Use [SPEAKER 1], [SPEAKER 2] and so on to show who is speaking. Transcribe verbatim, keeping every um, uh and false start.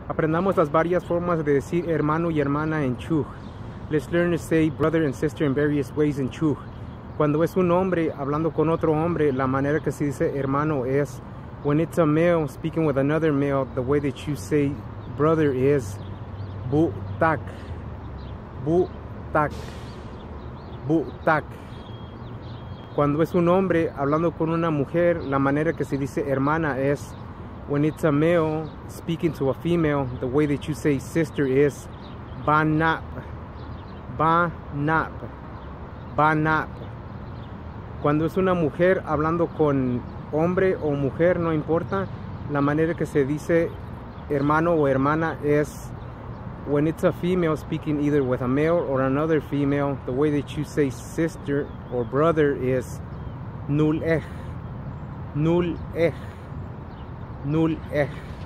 [SPEAKER 1] Aprendamos las varias formas de decir hermano y hermana en Chuj. Let's learn to say brother and sister in various ways in Chuj. Cuando es un hombre hablando con otro hombre, la manera que se dice hermano es, when it's a male speaking with another male, the way that you say brother is bu-tak, bu-tak, bu-tak. Cuando es un hombre hablando con una mujer, la manera que se dice hermana es, when it's a male speaking to a female, the way that you say sister is banap, banap, banap. Cuando es una mujer hablando con hombre o mujer, no importa, la manera que se dice hermano o hermana es, when it's a female speaking either with a male or another female, the way that you say sister or brother is nul ech, nul ech, nul ech.